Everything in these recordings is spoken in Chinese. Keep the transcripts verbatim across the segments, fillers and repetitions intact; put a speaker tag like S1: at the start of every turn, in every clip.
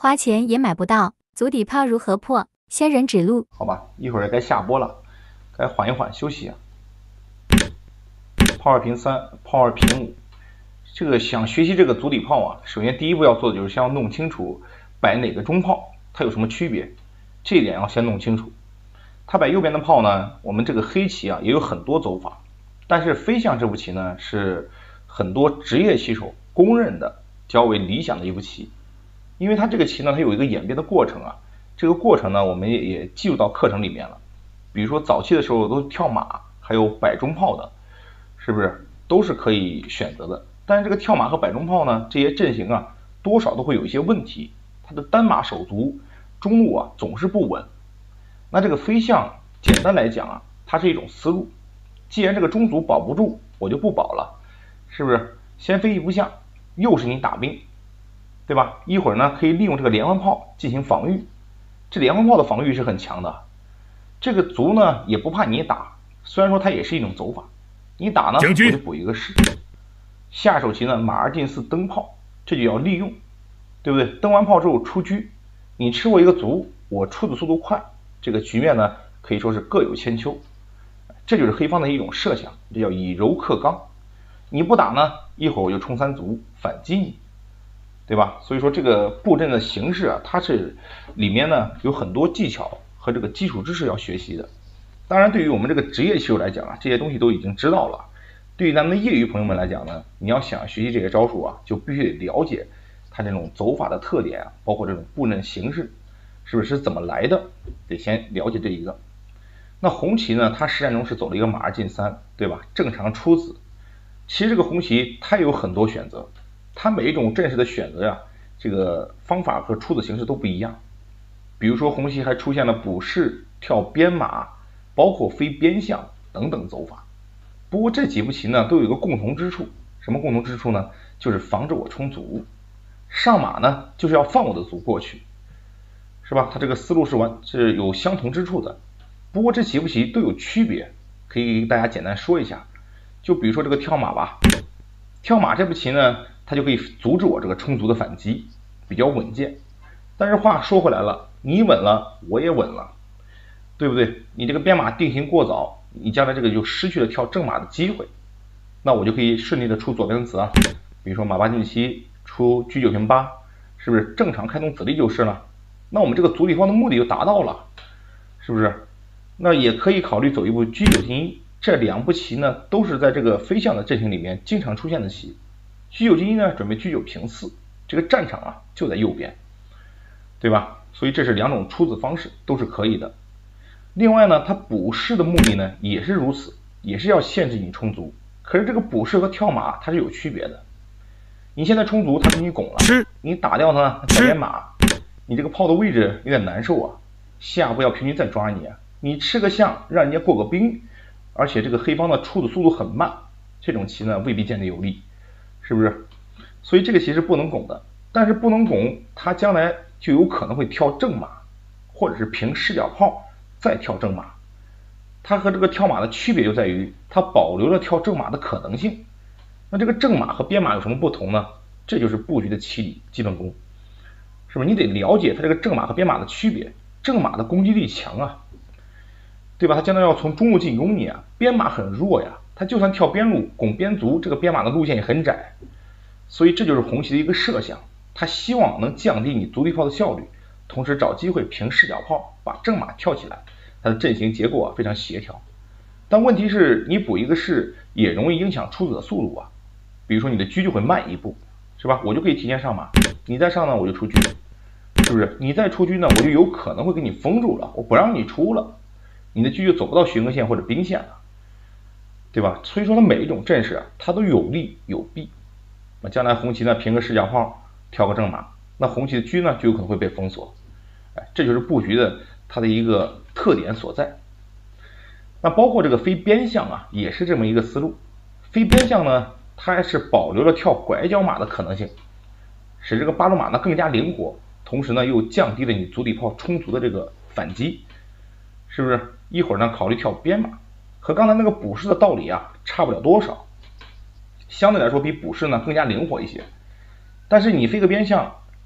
S1: 花钱也买不到，足底泡如何破？仙人指路。
S2: 好吧，一会儿该下播了，该缓一缓休息啊。泡二平三，泡二平五。这个想学习这个足底泡啊，首先第一步要做的就是先要弄清楚摆哪个中泡它有什么区别，这一点要先弄清楚。它摆右边的炮呢，我们这个黑棋啊也有很多走法，但是飞象这步棋呢是很多职业棋手公认的较为理想的一步棋，因为它这个棋呢它有一个演变的过程啊，这个过程呢我们也也记录到课程里面了，比如说早期的时候都跳马，还有摆中炮的，是不是都是可以选择的？但是这个跳马和摆中炮呢，这些阵型啊多少都会有一些问题，它的单马手足中路啊总是不稳。那这个飞象简单来讲啊，它是一种思路，既然这个中卒保不住，我就不保了，是不是？先飞一步象，又是你打兵，对吧？一会儿呢可以利用这个连环炮进行防御，这连环炮的防御是很强的。这个卒呢也不怕你打，虽然说它也是一种走法，你打呢我就补一个士。下手棋呢马二进四登炮，这就要利用，对不对？登完炮之后出车，你吃我一个卒，我出的速度快，这个局面呢可以说是各有千秋，这就是黑方的一种设想，这叫以柔克刚。你不打呢，一会儿我就冲三卒反击你，对吧？所以说这个布阵的形式啊，它是里面呢有很多技巧和这个基础知识要学习的。当然对于我们这个职业棋手来讲啊，这些东西都已经知道了。对于咱们业余朋友们来讲呢，你要想学习这些招数啊，就必须得了解它这种走法的特点啊，包括这种布阵形式是不是怎么来的，得先了解这一个。那红棋呢，它实战中是走了一个马二进三，对吧？正常出子。其实这个红棋它也有很多选择，它每一种阵势的选择呀、啊，这个方法和出子形式都不一样。比如说红棋还出现了补士、跳边马，包括飞边象等等走法。不过这几步棋呢都有一个共同之处，什么共同之处呢？就是防止我冲卒。上马呢就是要放我的卒过去，是吧？它这个思路是完是有相同之处的。不过这几步棋都有区别，可以给大家简单说一下。就比如说这个跳马吧，跳马这步棋呢，它就可以阻止我这个冲卒的反击，比较稳健。但是话说回来了，你稳了，我也稳了，对不对？你这个边马定型过早，你将来这个就失去了跳正马的机会，那我就可以顺利的出左边的子啊，比如说马八进七，出车九平八，是不是正常开动子力就是了？那我们这个足底方的目的就达到了，是不是？那也可以考虑走一步车九进一，这两步棋呢都是在这个飞象的阵型里面经常出现的棋。车九进一呢准备车九平四，这个战场啊就在右边，对吧？所以这是两种出子方式，都是可以的。另外呢，它补士的目的呢也是如此，也是要限制你冲卒。可是这个补士和跳马它是有区别的。你现在冲卒，它给你拱了，你打掉呢，跳边马，你这个炮的位置有点难受啊。下步要平均再抓你啊，你吃个象，让人家过个兵，而且这个黑方的出的速度很慢，这种棋呢未必见得有利，是不是？所以这个棋是不能拱的，但是不能拱，它将来就有可能会跳正马，或者是平视角炮再跳正马。它和这个跳马的区别就在于，它保留了跳正马的可能性。那这个正马和边马有什么不同呢？这就是布局的棋理基本功，是不是？你得了解它这个正马和边马的区别。正马的攻击力强啊，对吧？它将来要从中路进攻你啊，边马很弱呀，它就算跳边路拱边卒，这个边马的路线也很窄。所以这就是红棋的一个设想，它希望能降低你足底炮的效率，同时找机会平视角炮把正马跳起来，它的阵型结构啊非常协调。但问题是你补一个士也容易影响出子的速度啊，比如说你的车就会慢一步，是吧？我就可以提前上马，你再上呢我就出车，是不是？你再出车呢我就有可能会给你封住了，我不让你出了，你的车就走不到巡河线或者兵线了，对吧？所以说它每一种阵势啊它都有利有弊。那将来红棋呢平个视角炮跳个正马，那红棋的车呢就有可能会被封锁，哎，这就是布局的它的一个特点所在。那包括这个飞边象啊也是这么一个思路，飞边象呢它还是保留了跳拐角马的可能性，使这个八路马呢更加灵活，同时呢又降低了你足底炮充足的这个反击，是不是？一会儿呢考虑跳边马，和刚才那个补士的道理啊差不了多少，相对来说比补士呢更加灵活一些。但是你飞个边象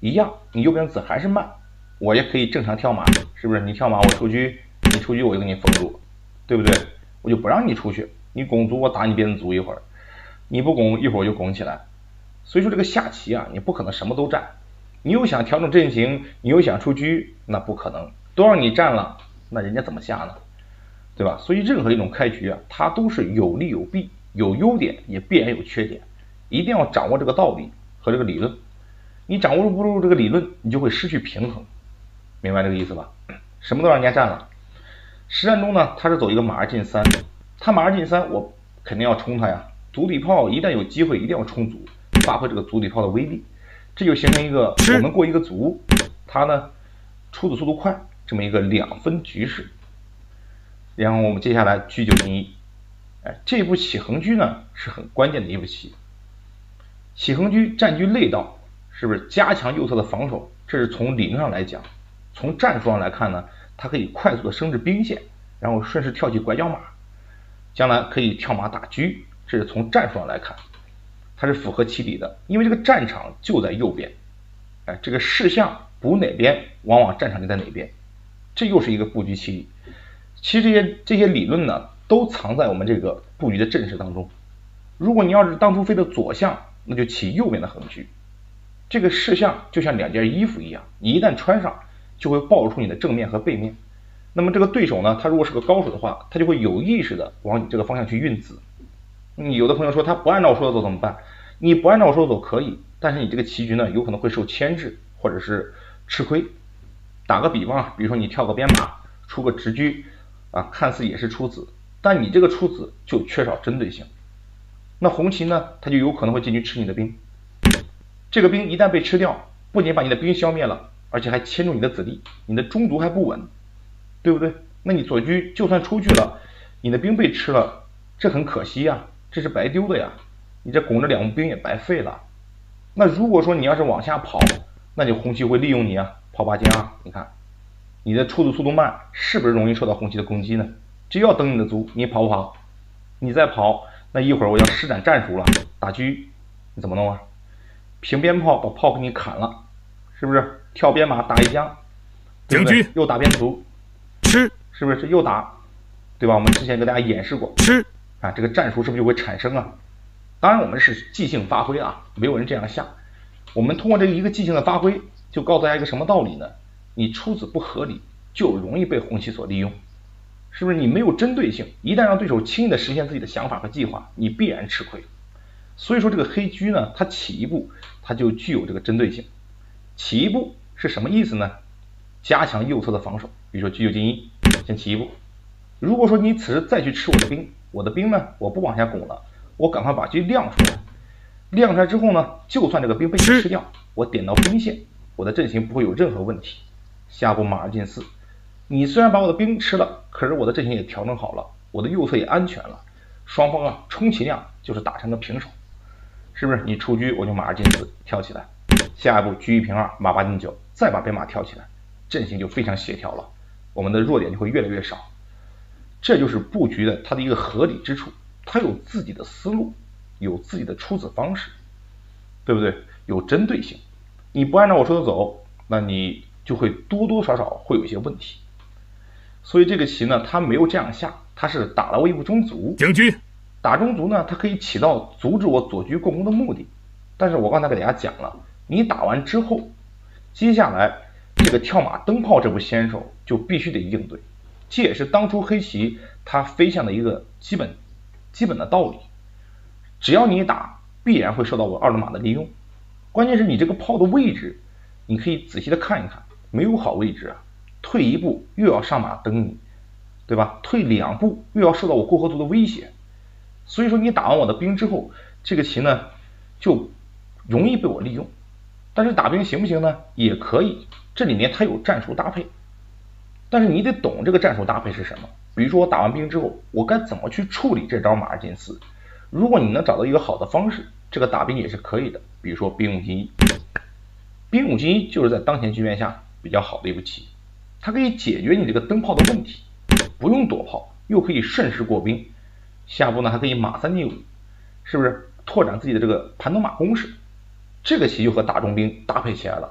S2: 一样，你右边子还是慢，我也可以正常跳马，是不是？你跳马我出车，你出车我就给你封住，对不对？我就不让你出去，你拱卒我打你边子卒一会儿，你不拱一会儿我就拱起来。所以说这个下棋啊，你不可能什么都占，你又想调整阵型，你又想出车，那不可能，都让你占了，那人家怎么下呢？对吧？所以任何一种开局啊，它都是有利有弊，有优点也必然有缺点，一定要掌握这个道理和这个理论。你掌握不住这个理论，你就会失去平衡，明白这个意思吧？什么都让人家占了。实战中呢，他是走一个马二进三，他马二进三，我肯定要冲他呀。卒底炮一旦有机会，一定要冲卒，发挥这个卒底炮的威力，这就形成一个我们过一个卒，他呢出子速度快，这么一个两分局势。然后我们接下来车九进一，哎，这步起横车呢是很关键的一步棋。起横车占据内道，是不是加强右侧的防守？这是从理论上来讲，从战术上来看呢，它可以快速的升至兵线，然后顺势跳起拐角马，将来可以跳马打车，这是从战术上来看，它是符合其理的。因为这个战场就在右边，哎，这个士象补哪边，往往战场就在哪边，这又是一个布局其理。其实这些这些理论呢，都藏在我们这个布局的阵势当中。如果你要是当初飞的左象，那就起右边的横车。这个士象就像两件衣服一样，你一旦穿上，就会暴露出你的正面和背面。那么这个对手呢，他如果是个高手的话，他就会有意识的往你这个方向去运子。你有的朋友说他不按照我说的走怎么办？你不按照我说的走可以，但是你这个棋局呢，有可能会受牵制或者是吃亏。打个比方，比如说你跳个边马，出个直车啊，看似也是出子，但你这个出子就缺少针对性。那红棋呢，它就有可能会进去吃你的兵。这个兵一旦被吃掉，不仅把你的兵消灭了，而且还牵住你的子弟，你的中卒还不稳，对不对？那你左车就算出去了，你的兵被吃了，这很可惜呀，这是白丢的呀，你这拱着两步兵也白费了。那如果说你要是往下跑，那就红棋会利用你啊，炮八进二，你看你的出子速度慢，是不是容易受到红棋的攻击呢？只要等你的卒，你跑不跑？你再跑，那一会儿我要施展战术了，打车你怎么弄啊？平边炮把炮给你砍了，是不是？跳边马打一将，对不对？又打边卒，
S3: 吃，
S2: 是不是？又打，对吧？我们之前给大家演示过，
S3: 吃
S2: 啊，这个战术是不是就会产生啊？当然我们是即兴发挥啊，没有人这样下。我们通过这一个即兴的发挥，就告诉大家一个什么道理呢？你出子不合理，就容易被红棋所利用，是不是？你没有针对性，一旦让对手轻易的实现自己的想法和计划，你必然吃亏。所以说这个黑车呢，它起一步，它就具有这个针对性。起一步是什么意思呢？加强右侧的防守，比如说车九进一，先起一步。如果说你此时再去吃我的兵，我的兵呢，我不往下拱了，我赶快把车亮出来。亮出来之后呢，就算这个兵被你吃掉，我点到兵线，我的阵型不会有任何问题。下步马二进四，你虽然把我的兵吃了，可是我的阵型也调整好了，我的右侧也安全了，双方啊充其量就是打成个平手，是不是？你出车我就马二进四跳起来，下一步车一平二，马八进九，再把边马跳起来，阵型就非常协调了，我们的弱点就会越来越少。这就是布局的它的一个合理之处，它有自己的思路，有自己的出子方式，对不对？有针对性。你不按照我说的走，那你就会多多少少会有一些问题。所以这个棋呢，它没有这样下，它是打了我一步中卒。
S3: 将军
S2: 打中卒呢，它可以起到阻止我左车过攻的目的。但是我刚才给大家讲了，你打完之后，接下来这个跳马蹬炮这步先手就必须得应对。这也是当初黑棋它飞象的一个基本基本的道理。只要你打，必然会受到我二路马的利用。关键是你这个炮的位置，你可以仔细的看一看，没有好位置啊。退一步又要上马蹬你，对吧？退两步又要受到我过河卒的威胁。所以说你打完我的兵之后，这个棋呢就容易被我利用。但是打兵行不行呢？也可以，这里面它有战术搭配。但是你得懂这个战术搭配是什么。比如说我打完兵之后，我该怎么去处理这招马二进四？如果你能找到一个好的方式，这个打兵也是可以的。比如说兵五进一，兵五进一就是在当前局面下比较好的一步棋，它可以解决你这个蹬炮的问题，不用躲炮，又可以顺势过兵。下步呢还可以马三进五，是不是拓展自己的这个盘头马攻势？这个棋就和打中兵搭配起来了，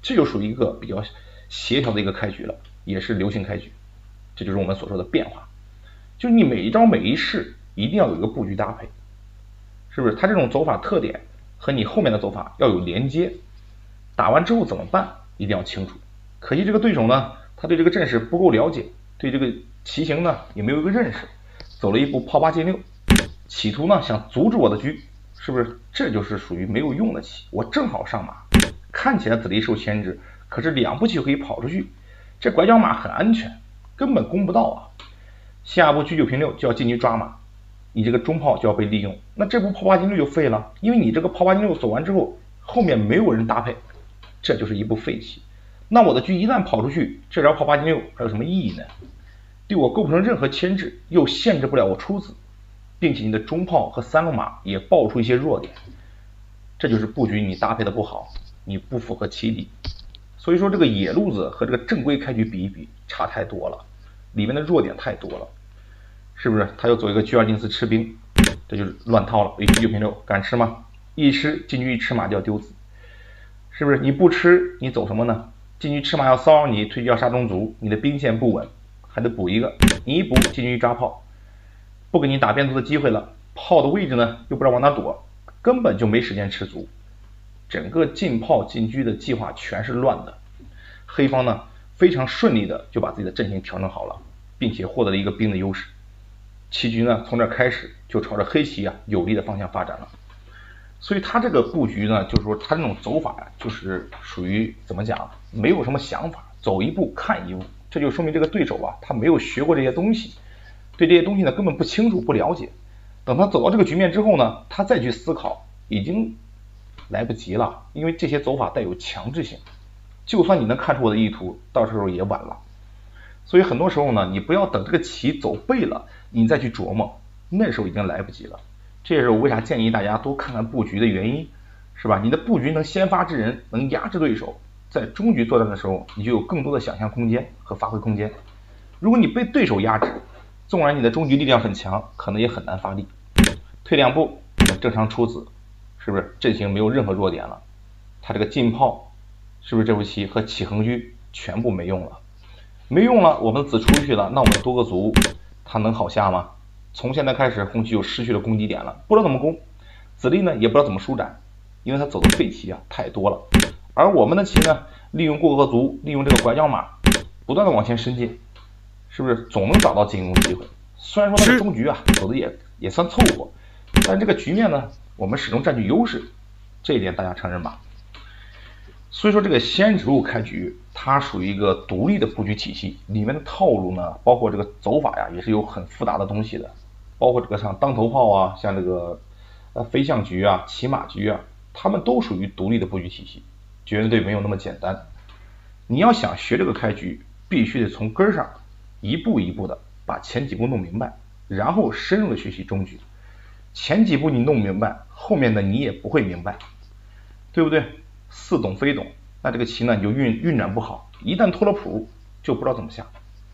S2: 这就属于一个比较协调的一个开局了，也是流行开局。这就是我们所说的变化，就是你每一招每一式一定要有一个布局搭配，是不是？它这种走法特点和你后面的走法要有连接，打完之后怎么办一定要清楚。可惜这个对手呢，他对这个阵势不够了解，对这个棋形呢也没有一个认识，走了一步炮八进六，企图呢想阻止我的车，是不是？这就是属于没有用的棋。我正好上马，看起来子力受牵制，可是两步棋可以跑出去，这拐角马很安全，根本攻不到啊。下一步车九平六就要进去抓马，你这个中炮就要被利用，那这步炮八进六就废了，因为你这个炮八进六走完之后，后面没有人搭配，这就是一步废棋。那我的车一旦跑出去，这招炮八进六还有什么意义呢？对我构不成任何牵制，又限制不了我出子，并且你的中炮和三路马也爆出一些弱点，这就是布局你搭配的不好，你不符合棋底。所以说这个野路子和这个正规开局比一比，差太多了，里面的弱点太多了，是不是？他又走一个车二进四吃兵，这就是乱套了。车九平六敢吃吗？一吃进去一吃马就要丢子，是不是？你不吃你走什么呢？进去吃马要骚扰你，退车要杀中卒，你的兵线不稳，还得补一个，你一补进去抓炮，不给你打变卒的机会了，炮的位置呢又不知道往哪躲，根本就没时间吃卒，整个进炮进车的计划全是乱的。黑方呢非常顺利的就把自己的阵型调整好了，并且获得了一个兵的优势，棋局呢从这开始就朝着黑棋啊有利的方向发展了。所以他这个布局呢，就是说他这种走法呀、啊，就是属于怎么讲，没有什么想法，走一步看一步，这就说明这个对手啊，他没有学过这些东西，对这些东西呢根本不清楚不了解。等他走到这个局面之后呢，他再去思考已经来不及了，因为这些走法带有强制性，就算你能看出我的意图，到时候也晚了。所以很多时候呢，你不要等这个棋走背了，你再去琢磨，那时候已经来不及了。这也是我为啥建议大家多看看布局的原因，是吧？你的布局能先发制人，能压制对手，在中局作战的时候，你就有更多的想象空间和发挥空间。如果你被对手压制，纵然你的中局力量很强，可能也很难发力。退两步，正常出子，是不是阵型没有任何弱点了？他这个进炮，是不是这步棋和起横车全部没用了？没用了，我们的子出去了，那我们多个卒，他能好下吗？从现在开始，红棋就失去了攻击点了，不知道怎么攻，子力呢也不知道怎么舒展，因为他走的废棋啊太多了。而我们的棋呢，利用过河卒，利用这个拐角马，不断的往前伸进，是不是总能找到进攻机会？虽然说那个中局啊走的也也算凑合，但这个局面呢，我们始终占据优势，这一点大家承认吧？所以说这个西安指路开局，它属于一个独立的布局体系，里面的套路呢，包括这个走法呀，也是有很复杂的东西的。包括这个像当头炮啊，像这个呃飞象局啊、骑马局啊，他们都属于独立的布局体系，绝对没有那么简单。你要想学这个开局，必须得从根上一步一步的把前几步弄明白，然后深入的学习中局。前几步你弄明白，后面的你也不会明白，对不对？似懂非懂，那这个棋呢你就运运转不好，一旦脱了谱，就不知道怎么下。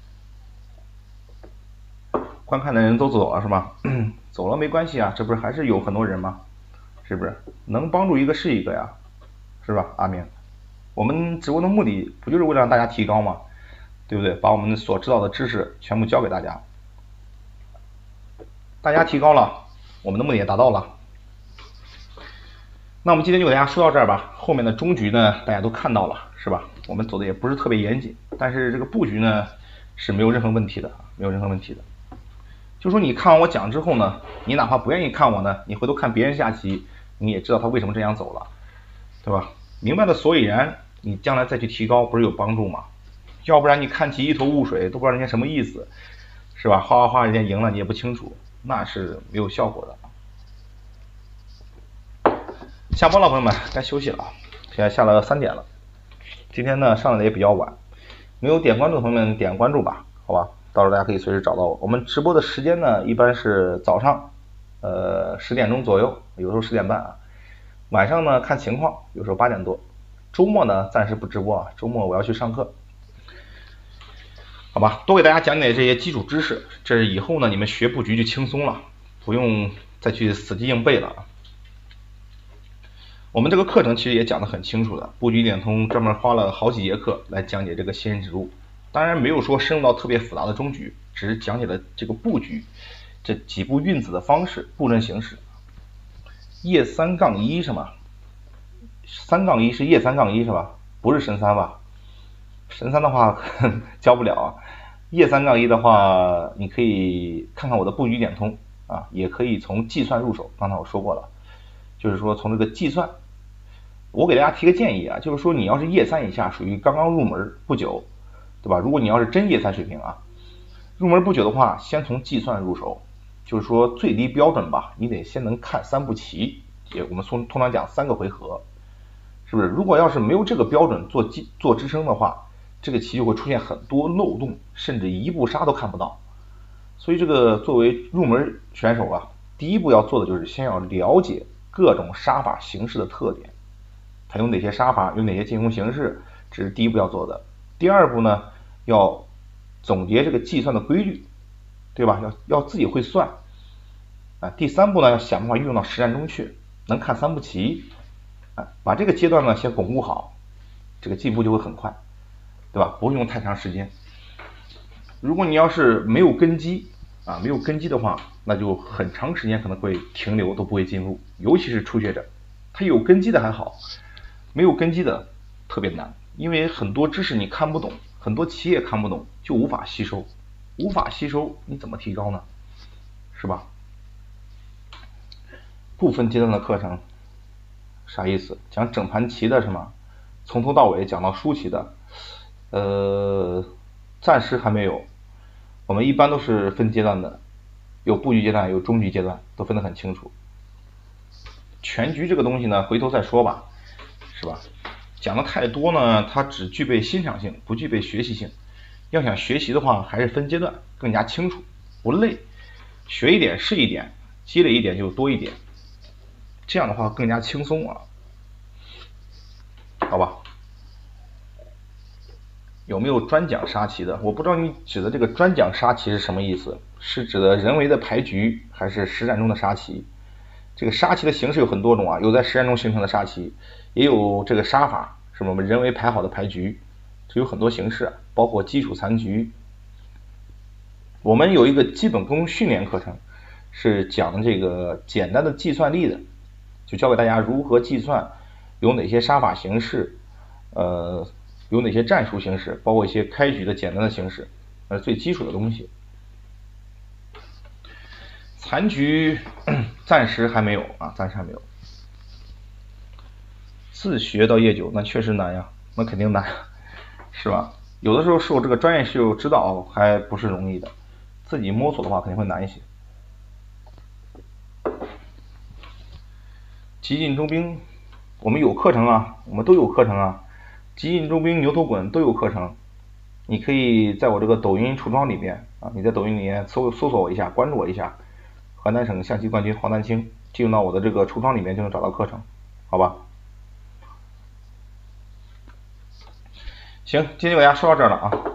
S2: 观看的人都走了是吧？走了没关系啊，这不是还是有很多人吗？是不是？能帮助一个是一个呀，是吧？阿明，我们直播的目的不就是为了让大家提高吗？对不对？把我们所知道的知识全部教给大家，大家提高了，我们的目的也达到了。那我们今天就给大家说到这儿吧，后面的中局呢大家都看到了是吧？我们走的也不是特别严谨，但是这个布局呢是没有任何问题的，没有任何问题的。就说你看完我讲之后呢，你哪怕不愿意看我呢，你回头看别人下棋，你也知道他为什么这样走了，对吧？明白的所以然，你将来再去提高不是有帮助吗？要不然你看棋一头雾水，都不知道人家什么意思，是吧？哗哗哗人家赢了你也不清楚，那是没有效果的。下播了朋友们，该休息了，现在下了三点了。今天呢上来的也比较晚，没有点关注的朋友们点关注吧，好吧？到时候大家可以随时找到我。我们直播的时间呢，一般是早上，呃十点钟左右，有时候十点半啊。晚上呢看情况，有时候八点多。周末呢暂时不直播啊，周末我要去上课。好吧，多给大家讲解这些基础知识，这是以后呢你们学布局就轻松了，不用再去死记硬背了。 我们这个课程其实也讲得很清楚的，布局一点通专门花了好几节课来讲解这个仙人指路，当然没有说深入到特别复杂的中局，只是讲解了这个布局这几步运子的方式、布阵形式。叶三杠一是吗？三杠一是叶三杠一是吧？不是神三吧？神三的话教不了啊。叶三杠一的话，你可以看看我的布局一点通啊，也可以从计算入手。刚才我说过了，就是说从这个计算。我给大家提个建议啊，就是说你要是叶三以下，属于刚刚入门不久，对吧？如果你要是真叶三水平啊，入门不久的话，先从计算入手，就是说最低标准吧，你得先能看三步棋，也我们通通常讲三个回合，是不是？如果要是没有这个标准做基做支撑的话，这个棋就会出现很多漏洞，甚至一步杀都看不到。所以这个作为入门选手啊，第一步要做的就是先要了解各种杀法形式的特点。它有哪些杀法，有哪些进攻形式，这是第一步要做的。第二步呢，要总结这个计算的规律，对吧？要要自己会算啊。第三步呢，要想办法运用到实战中去，能看三步棋啊。把这个阶段呢先巩固好，这个进步就会很快，对吧？不会用太长时间。如果你要是没有根基啊，没有根基的话，那就很长时间可能会停留，都不会进入。尤其是初学者，他有根基的还好。没有根基的特别难，因为很多知识你看不懂，很多棋也看不懂，就无法吸收，无法吸收你怎么提高呢？是吧？部分阶段的课程啥意思？讲整盘棋的是吗？从头到尾讲到输棋的，呃，暂时还没有。我们一般都是分阶段的，有布局阶段，有中局阶段，都分得很清楚。全局这个东西呢，回头再说吧。是吧？讲的太多呢，它只具备欣赏性，不具备学习性。要想学习的话，还是分阶段，更加清楚，不累。学一点是一点，积累一点就多一点，这样的话更加轻松啊。好吧？有没有专讲杀棋的？我不知道你指的这个专讲杀棋是什么意思？是指的人为的排局，还是实战中的杀棋？这个杀棋的形式有很多种啊，有在实战中形成的杀棋，也有这个杀法，是我们人为排好的牌局，这有很多形式，包括基础残局。我们有一个基本功训练课程，是讲这个简单的计算力的，就教给大家如何计算，有哪些杀法形式，呃，有哪些战术形式，包括一些开局的简单的形式，呃，最基础的东西。残局暂时还没有啊，暂时还没有。自学到夜九，那确实难呀，那肯定难，是吧？有的时候受这个专业室友指导还不是容易的，自己摸索的话肯定会难一些。激进中兵，我们有课程啊，我们都有课程啊。激进中兵、牛头滚都有课程，你可以在我这个抖音橱窗里面啊，你在抖音里面搜搜索我一下，关注我一下。河南省象棋冠军黄丹青，进入到我的这个橱窗里面就能找到课程，好吧？行，今天给大家说到这儿了啊。